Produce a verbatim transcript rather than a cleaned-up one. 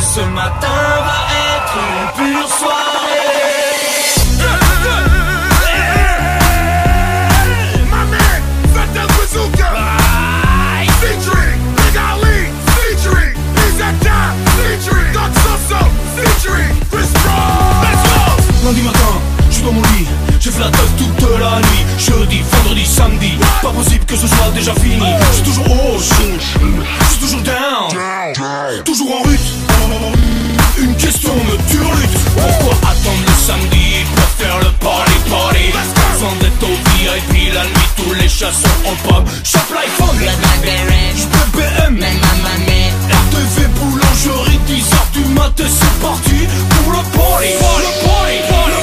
ce matin va être une pure soirée. Lundi matin, je suis dans mon lit, j'ai fait la teuf toute la nuit. Jeudi, vendredi, samedi, pas possible que ce soit déjà fini. Je suis toujours haut, je suis toujours down, toujours en route. Une question me turlute, pourquoi attendre le samedi pour faire le party party? Sans être au V I P la nuit, tous les chats sont en pub. Chope l'iPhone, j'peux B M, R T V boulangerie, dix heures du matin, c'est parti pour le party. Le party, le